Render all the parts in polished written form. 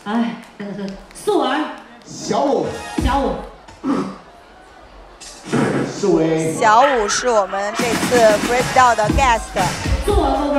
哎，真的是素儿， 小五， 小五， 世威， 小五是我们这次 breakdown 的 guest。 素儿 over。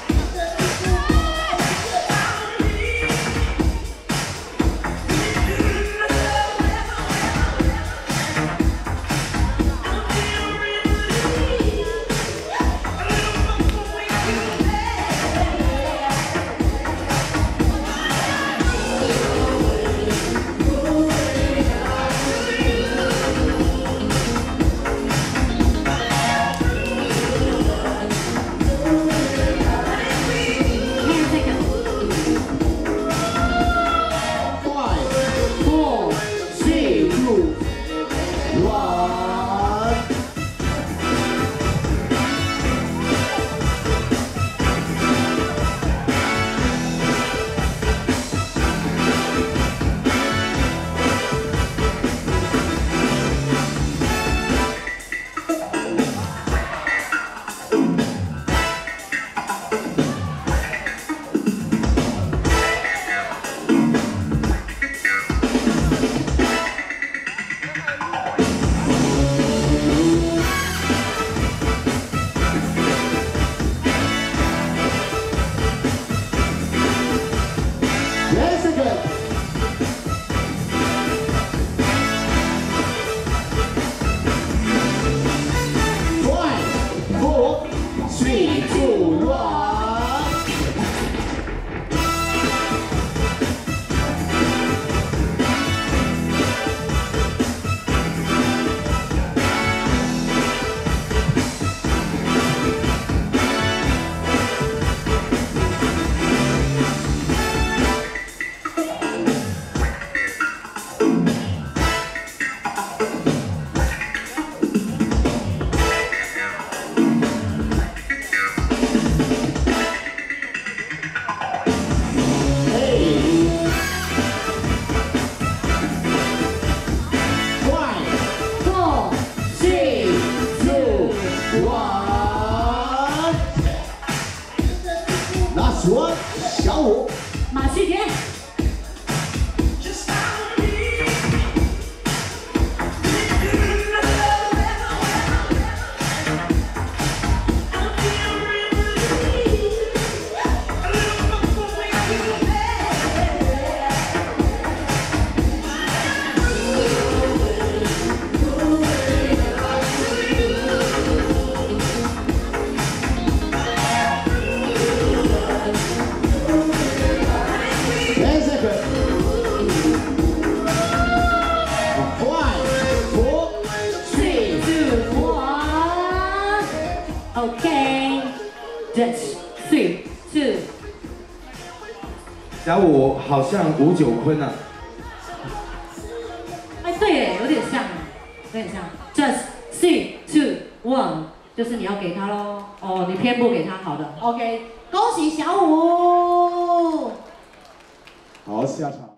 小五， 马旭田。 Okay, that's 3, 2。 小五好像吴九坤啊。 哎，对耶，有点像，有点像。Just 3, 2, 1，就是你要给他咯。哦，你偏不给他，好的。OK， 恭喜小五。 好，下场。